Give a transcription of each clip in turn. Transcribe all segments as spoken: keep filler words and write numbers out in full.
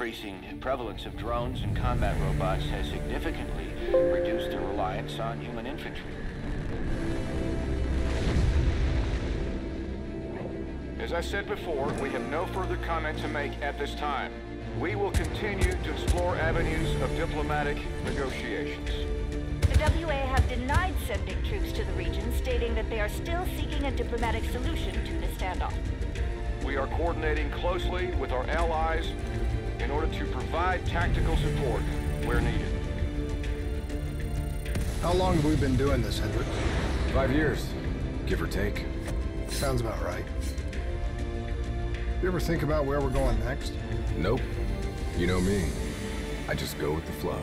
increasing prevalence of drones and combat robots has significantly reduced their reliance on human infantry. As I said before, we have no further comment to make at this time. We will continue to explore avenues of diplomatic negotiations. The W A have denied sending troops to the region, stating that they are still seeking a diplomatic solution to the standoff. We are coordinating closely with our allies in order to provide tactical support where needed. How long have we been doing this, Hendricks? Five years, give or take. Sounds about right. You ever think about where we're going next? Nope. You know me. I just go with the flow.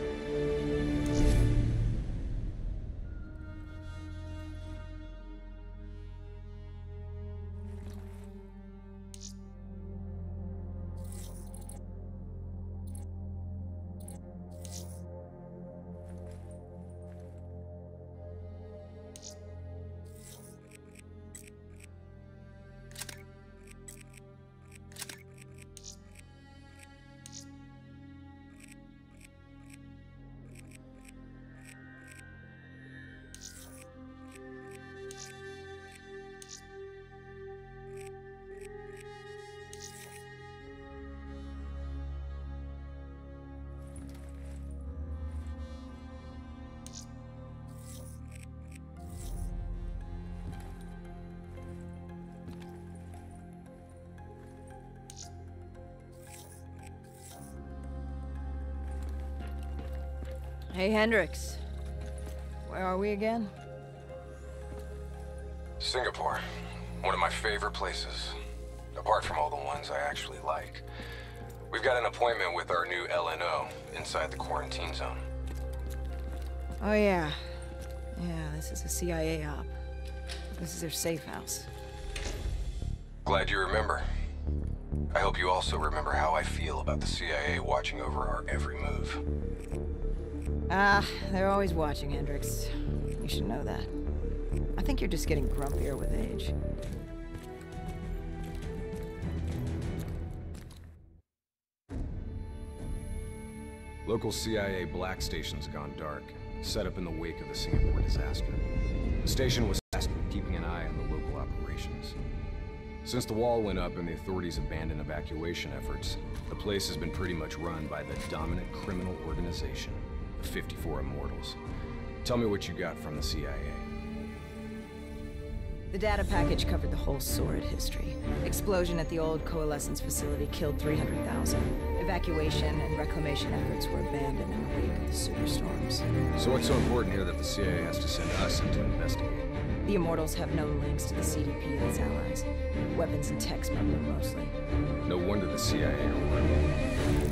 Hey, Hendricks. Where are we again? Singapore. One of my favorite places. Apart from all the ones I actually like. We've got an appointment with our new L N O inside the quarantine zone. Oh, yeah. Yeah, this is a C I A op. This is their safe house. Glad you remember. I hope you also remember how I feel about the C I A watching over our every move. Ah, they're always watching, Hendricks. You should know that. I think you're just getting grumpier with age. Local C I A black station's gone dark, set up in the wake of the Singapore disaster. The station was tasked with keeping an eye on the local operations. Since the wall went up and the authorities abandoned evacuation efforts, the place has been pretty much run by the dominant criminal organization, the fifty-four Immortals. Tell me what you got from the C I A. The data package covered the whole sordid history. Explosion at the old Coalescence facility killed three hundred thousand. Evacuation and reclamation efforts were abandoned in the wake of the superstorms. So what's so important here that the C I A has to send us in to investigate? The Immortals have known links to the C D P and its allies. Weapons and tech smuggling mostly. No wonder the C I A are working.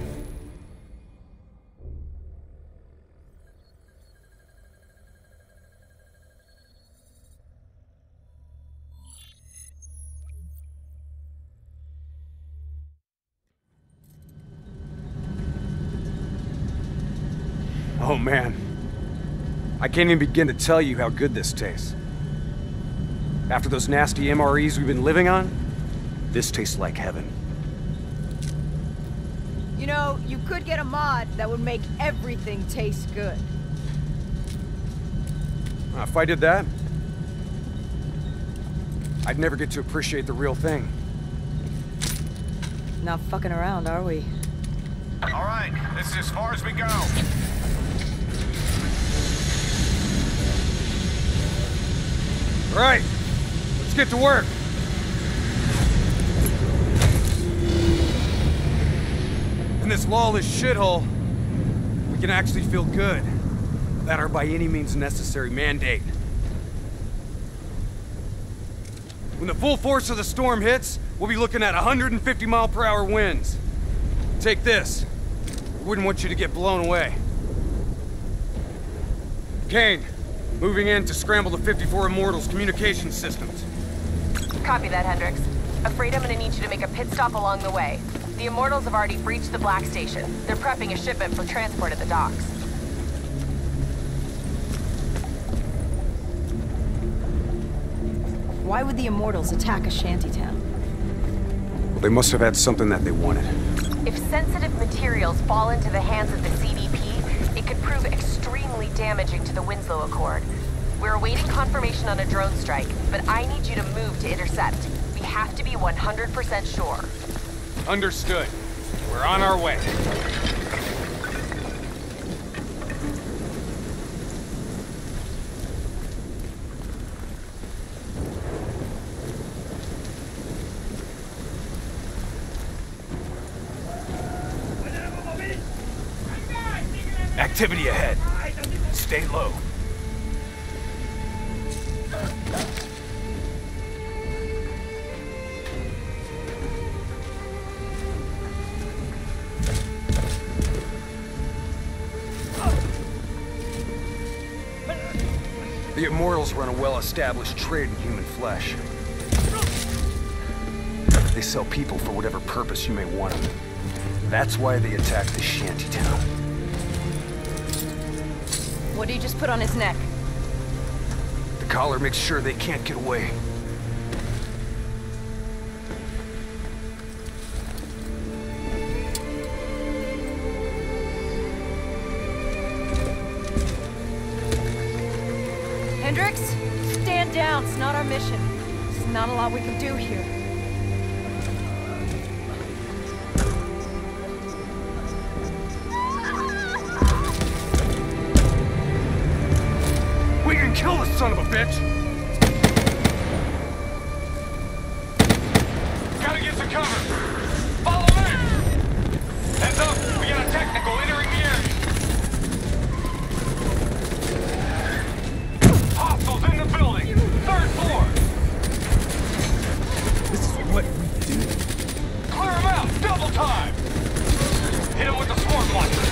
Oh man, I can't even begin to tell you how good this tastes. After those nasty M R Es we've been living on, this tastes like heaven. You know, you could get a mod that would make everything taste good. Uh, if I did that, I'd never get to appreciate the real thing. Not fucking around, are we? All right, this is as far as we go. All right, let's get to work. In this lawless shithole, we can actually feel good about our by any means necessary mandate. When the full force of the storm hits, we'll be looking at one hundred fifty mile per hour winds. Take this. I wouldn't want you to get blown away. Kane, moving in to scramble the fifty-four Immortals' communication systems. Copy that, Hendricks. Afraid I'm gonna need you to make a pit stop along the way. The Immortals have already breached the Black Station. They're prepping a shipment for transport at the docks. Why would the Immortals attack a shantytown? Well, they must have had something that they wanted. If sensitive materials fall into the hands of the C D P, it could prove extremely damaging to the Winslow Accord. We're awaiting confirmation on a drone strike, but I need you to move to intercept. We have to be one hundred percent sure. Understood. We're on our way. Activity ahead. Stay low. The Immortals run a well-established trade in human flesh. They sell people for whatever purpose you may want them. That's why they attacked this shanty town. What do you just put on his neck? The collar makes sure they can't get away. Hendricks, stand down. It's not our mission. There's not a lot we can do here. We can kill this son of a bitch! Gotta get some cover! Follow me! Heads up! We got a technical entering the area! Hostiles in the building! Third floor! This is what we do. Clear them out! Double time! Hit them with the swarm launcher!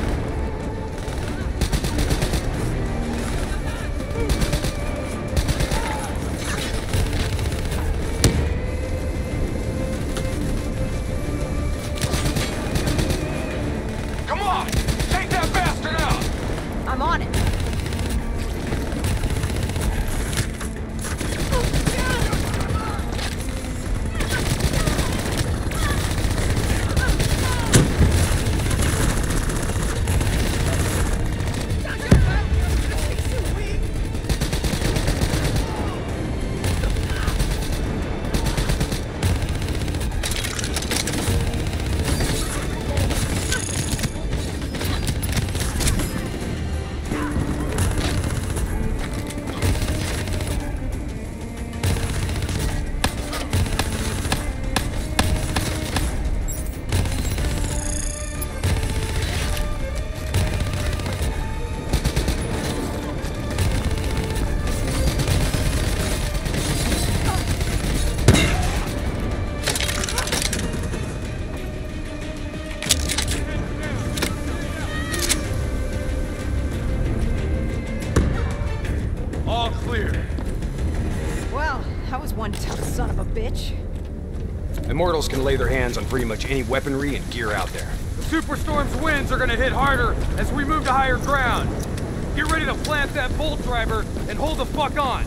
I'm on it. One tough son of a bitch. Immortals can lay their hands on pretty much any weaponry and gear out there. The Superstorm's winds are gonna hit harder as we move to higher ground. Get ready to plant that bolt driver and hold the fuck on.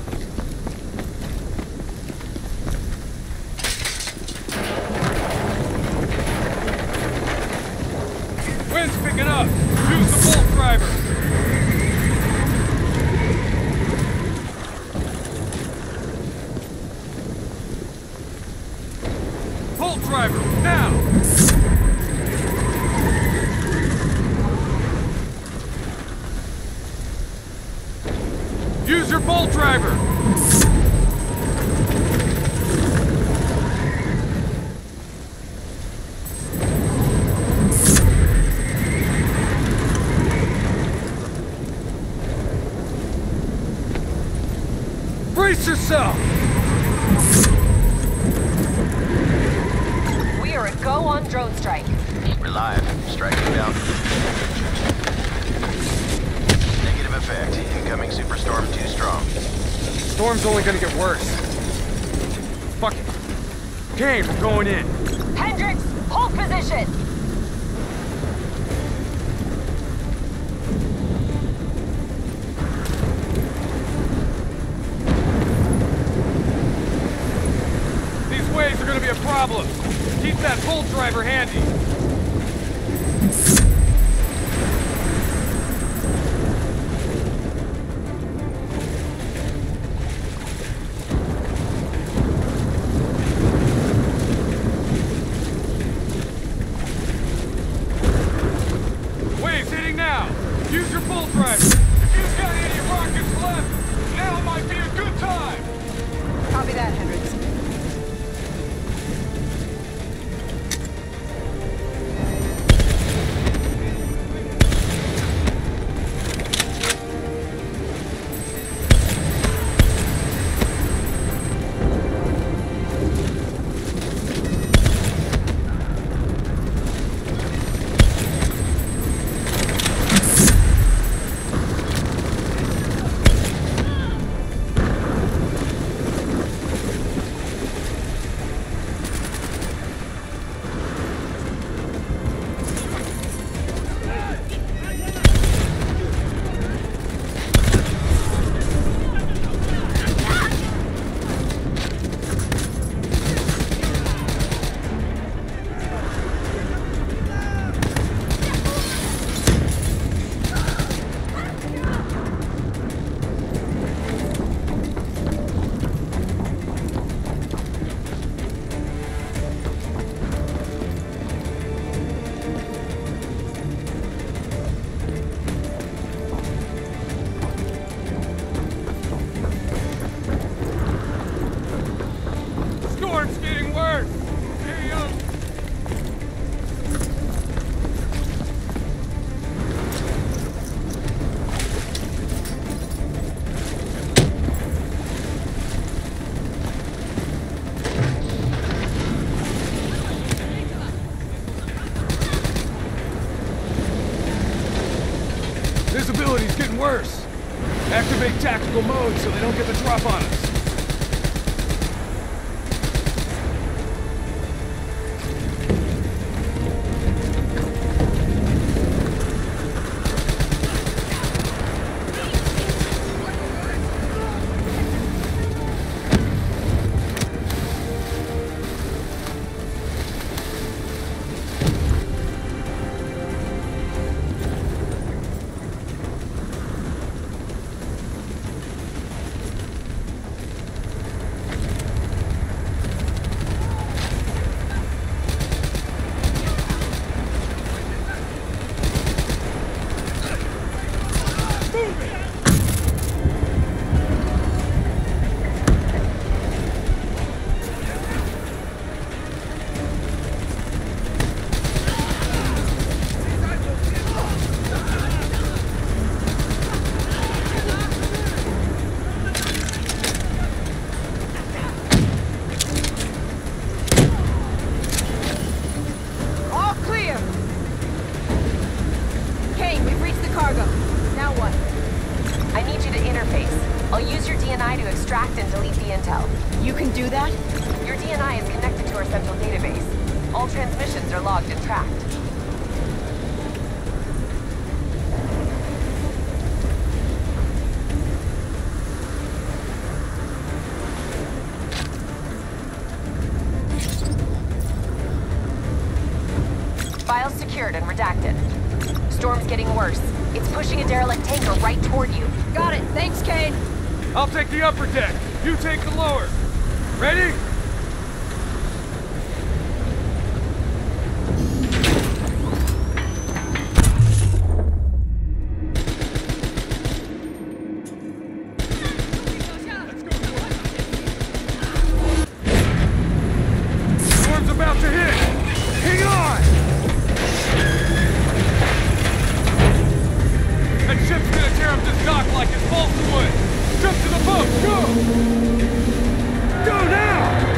Wind's picking up. Use the bolt driver. Bolt driver, now! Use your bolt driver! Brace yourself! Go on drone strike. We're live. Striking down. Negative effect. Incoming superstorm too strong. Storm's only gonna get worse. Fuck it. Kane, we're going in. Hendricks, hold position! These waves are gonna be a problem. Keep that bolt driver handy. Visibility's getting worse. Activate tactical mode so they don't get the drop on us. Files secured and redacted. Storm's getting worse. It's pushing a derelict tanker right toward you. Got it. Thanks, Kane. I'll take the upper deck. You take the lower. Ready? Storm's about to hit. Hang on! That ship's gonna tear up this dock like it's balsa wood! Jump to the boat! Go! Go now!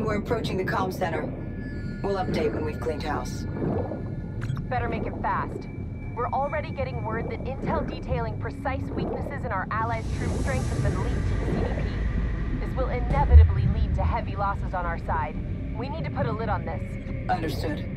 we're approaching the comm center. We'll update when we've cleaned house. Better make it fast. We're already getting word that intel detailing precise weaknesses in our allies' troop strength has been leaked to the C D P. This will inevitably lead to heavy losses on our side. We need to put a lid on this. Understood.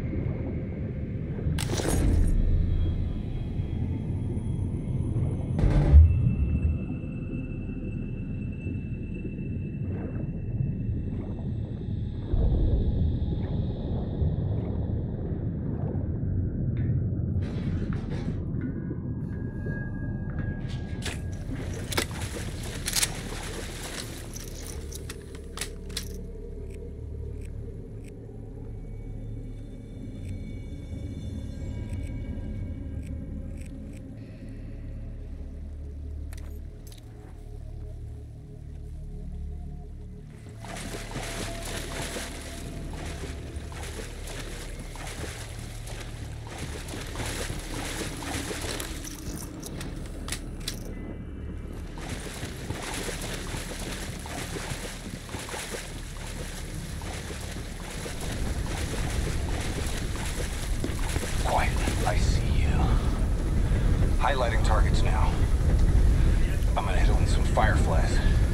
Highlighting targets now. I'm gonna hit them with some fireflies.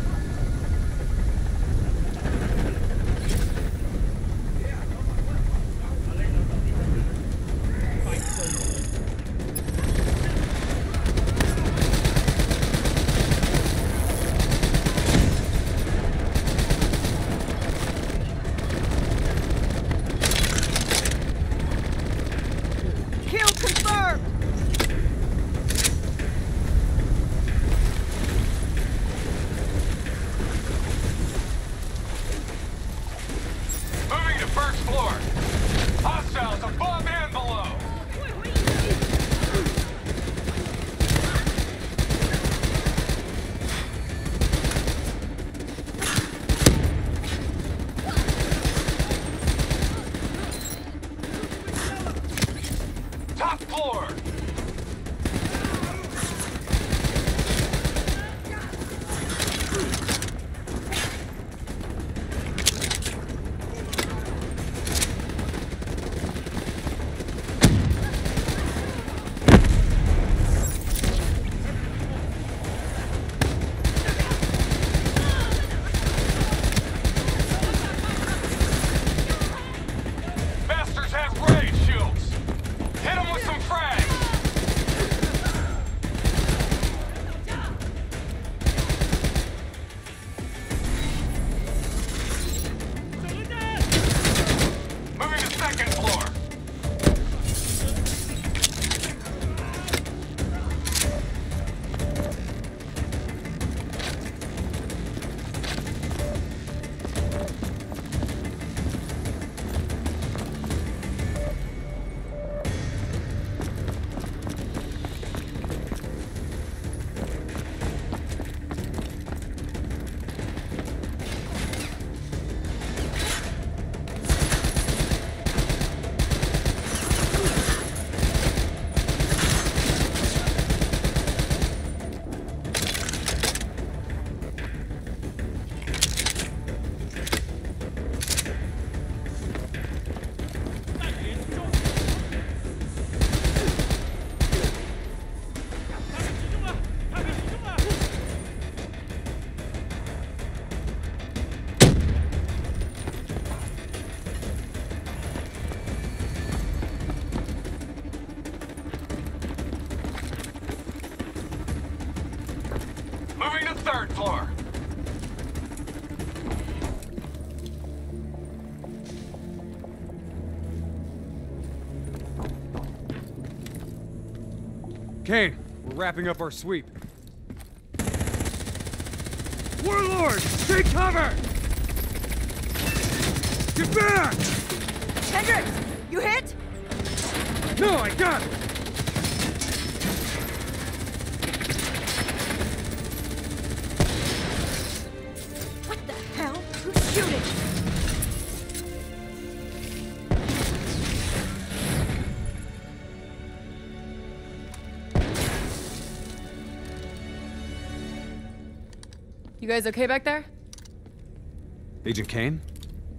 Third floor. Kane, we're wrapping up our sweep. Warlord, take cover! Get back! Hendricks, you hit? No, I got it! You guys okay back there? Agent Kane?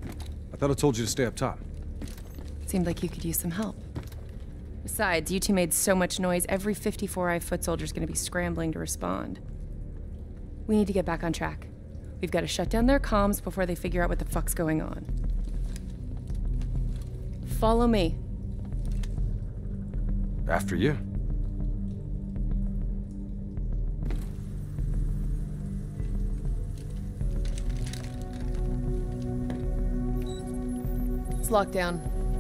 I thought I told you to stay up top. Seemed like you could use some help. Besides, you two made so much noise, every fifty-four I foot soldier's gonna be scrambling to respond. We need to get back on track. We've got to shut down their comms before they figure out what the fuck's going on. Follow me. After you. It's locked down.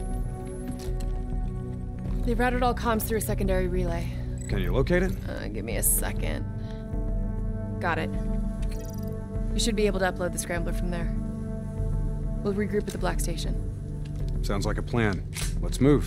They've routed all comms through a secondary relay. Can you locate it? Uh, give me a second. Got it. You should be able to upload the scrambler from there. We'll regroup at the Black Station. Sounds like a plan. Let's move.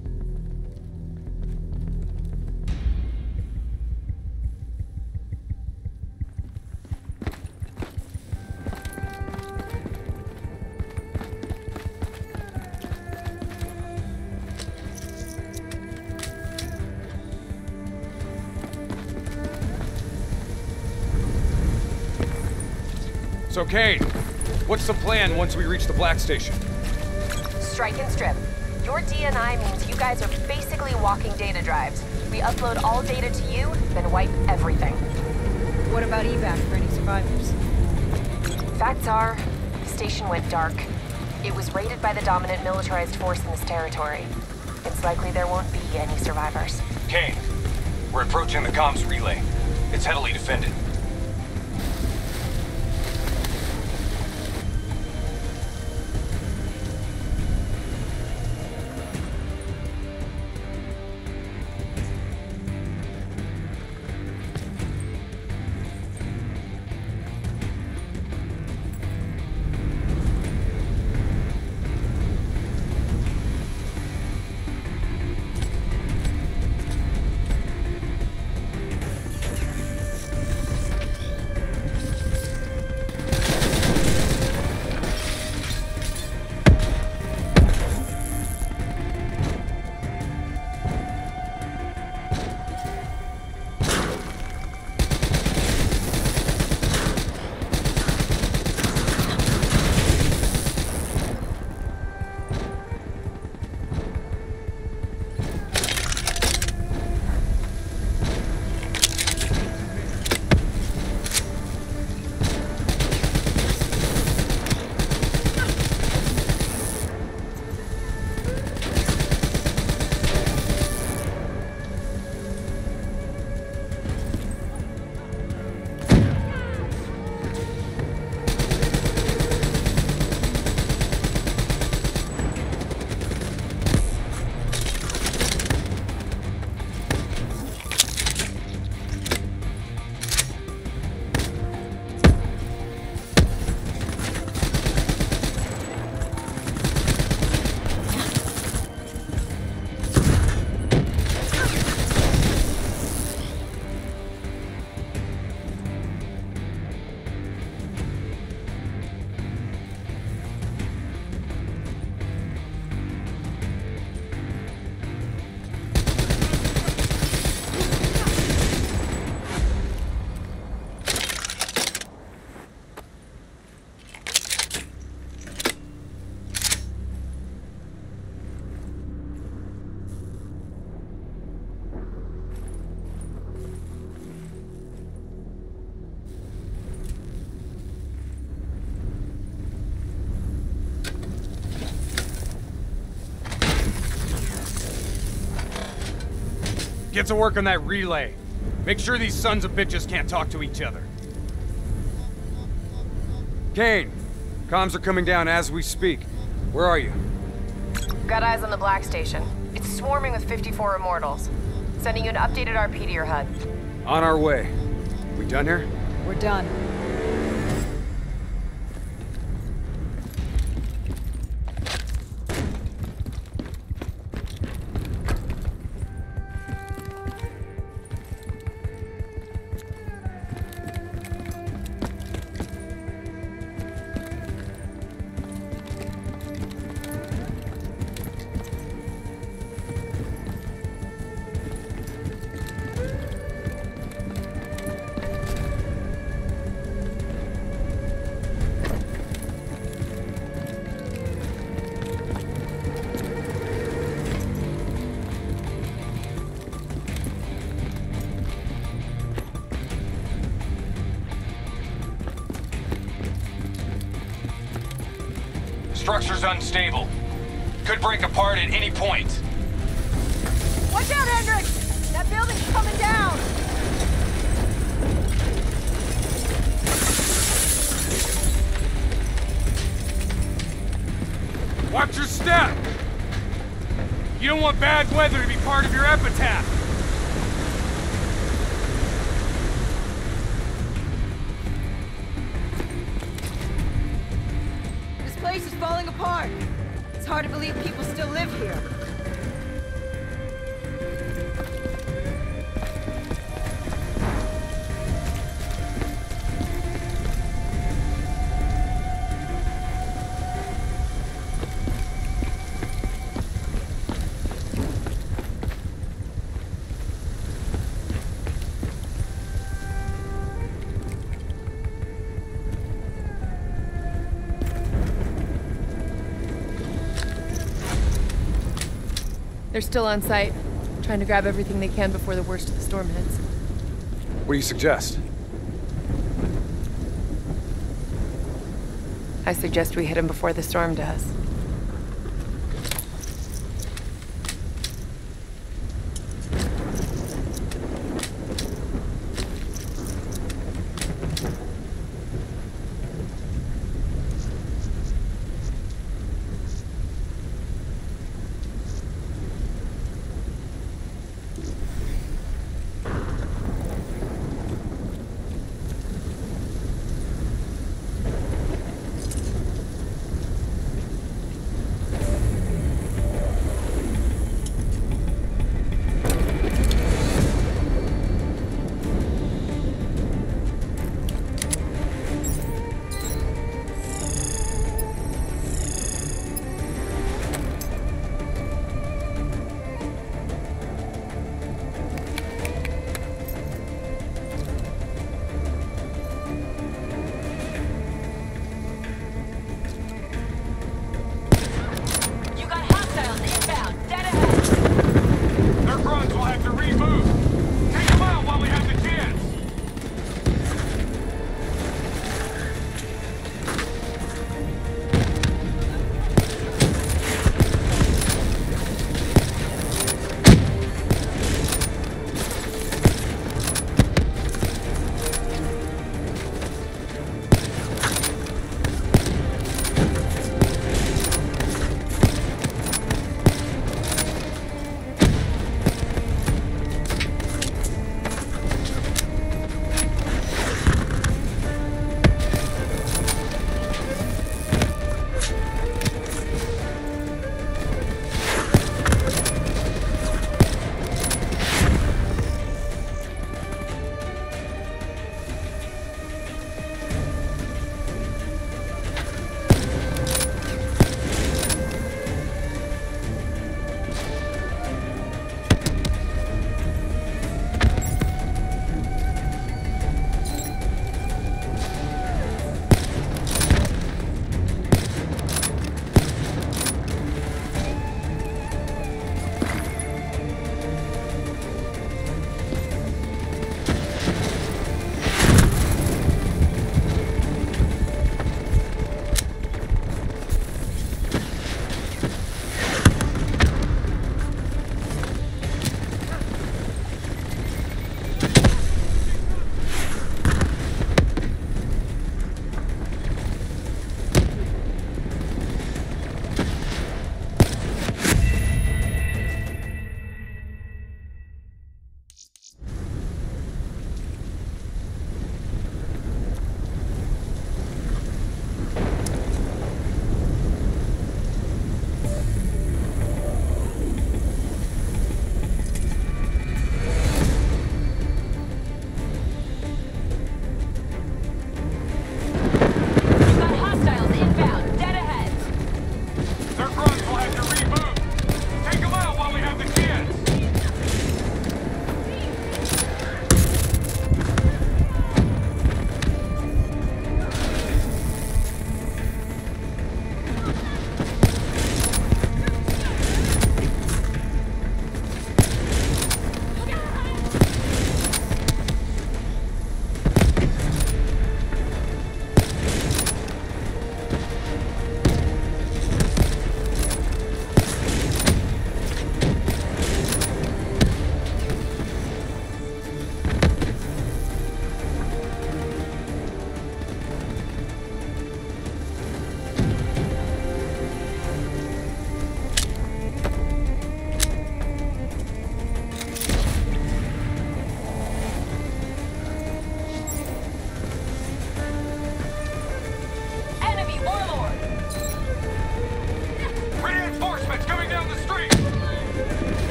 So, Kane, what's the plan once we reach the Black Station? Strike and strip. Your D N I means you guys are basically walking data drives. We upload all data to you, then wipe everything. What about evac for any survivors? Facts are, the station went dark. It was raided by the dominant militarized force in this territory. It's likely there won't be any survivors. Kane, we're approaching the comms relay. It's heavily defended. Get to work on that relay. Make sure these sons of bitches can't talk to each other. Kane, comms are coming down as we speak. Where are you? Got eyes on the Black Station. It's swarming with fifty-four Immortals. Sending you an updated R P to your H U D. On our way. We done here? We're done. Structure's unstable. Could break apart at any point. Watch out, Hendricks! That building's coming down! Watch your step! You don't want bad weather to be part of your epitaph! This place is falling apart. It's hard to believe people still live here. They're still on site, trying to grab everything they can before the worst of the storm hits. What do you suggest? I suggest we hit them before the storm does.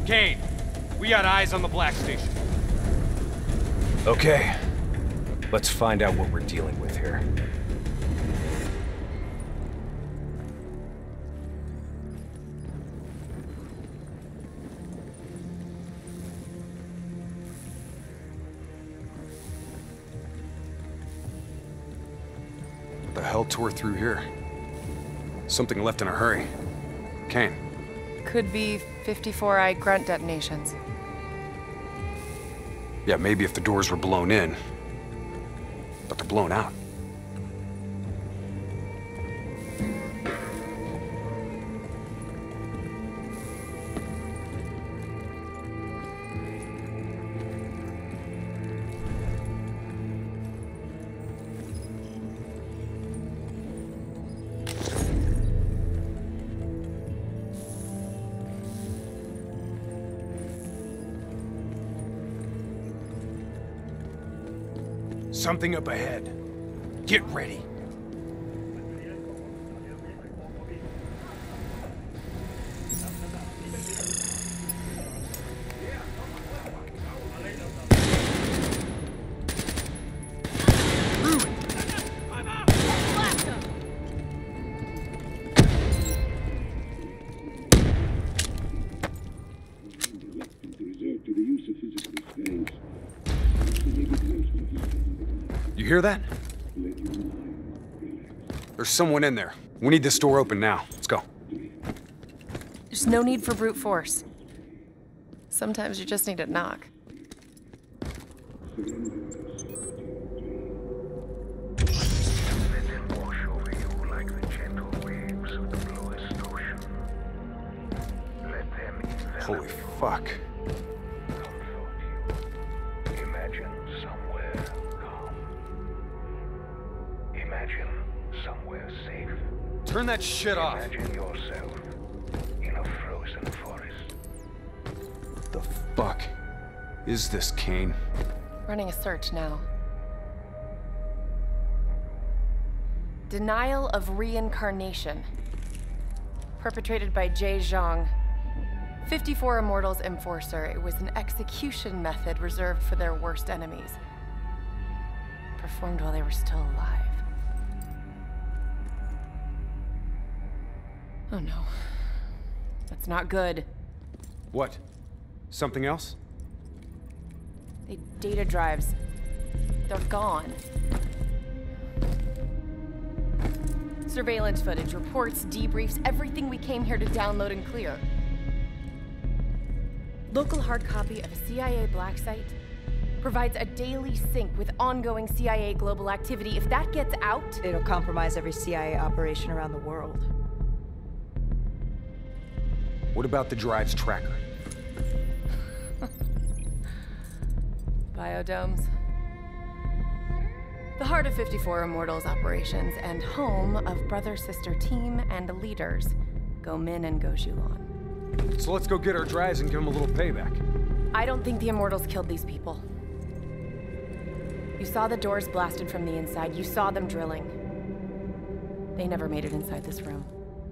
Kane, we got eyes on the Black Station. Okay. Let's find out what we're dealing with here. What the hell tore through here? Something left in a hurry. Kane. Could be fifty-four I grunt detonations. Yeah, maybe if the doors were blown in. But they're blown out. Something up ahead. Get ready. You hear that? There's someone in there. We need this door open now. Let's go. There's no need for brute force. Sometimes you just need to knock. Holy fuck. Imagine somewhere calm. Imagine somewhere safe. Turn that shit off. Imagine yourself in a frozen forest. What the fuck is this, Kane? Running a search now. Denial of reincarnation. Perpetrated by Jay Zhang. fifty-four Immortals Enforcer. It was an execution method reserved for their worst enemies. Performed while they were still alive. Oh no. That's not good. What? Something else? They data drives. They're gone. Surveillance footage, reports, debriefs, everything we came here to download and clear. Local hard copy of a C I A black site provides a daily sync with ongoing C I A global activity. If that gets out, It'll compromise every C I A operation around the world. What about the drive's tracker? Biodomes. The heart of fifty-four Immortals operations and home of brother-sister team and leaders, Go Min and Go Zhulan. So let's go get our drives and give them a little payback. I don't think the Immortals killed these people. You saw the doors blasted from the inside. You saw them drilling. They never made it inside this room.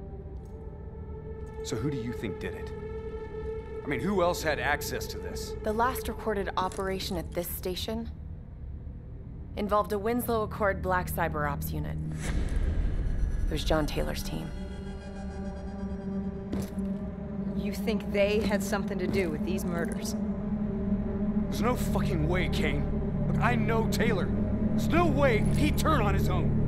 So who do you think did it? I mean, who else had access to this? The last recorded operation at this station involved a Winslow Accord Black Cyber Ops unit. It was John Taylor's team. You think they had something to do with these murders? There's no fucking way, Kane. Look, I know Taylor. There's no way he'd turn on his own.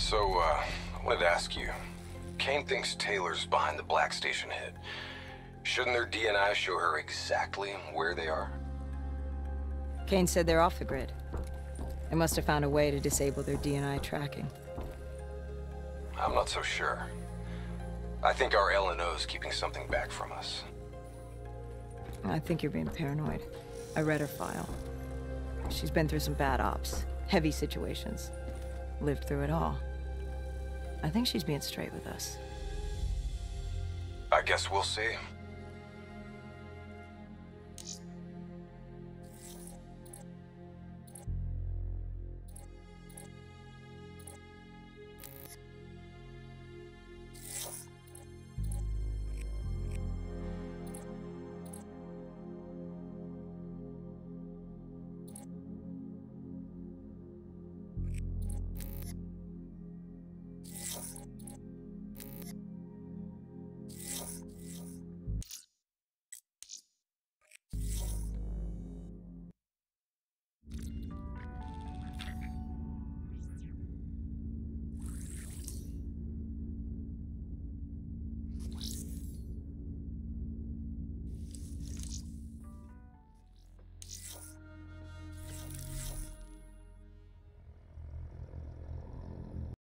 So, uh, I wanted to ask you. Kane thinks Taylor's behind the Black Station hit. Shouldn't their D N I show her exactly where they are? Kane said they're off the grid. They must have found a way to disable their D N I tracking. I'm not so sure. I think our L N O's keeping something back from us. I think you're being paranoid. I read her file. She's been through some bad ops, heavy situations. Lived through it all. I think she's being straight with us. I guess we'll see.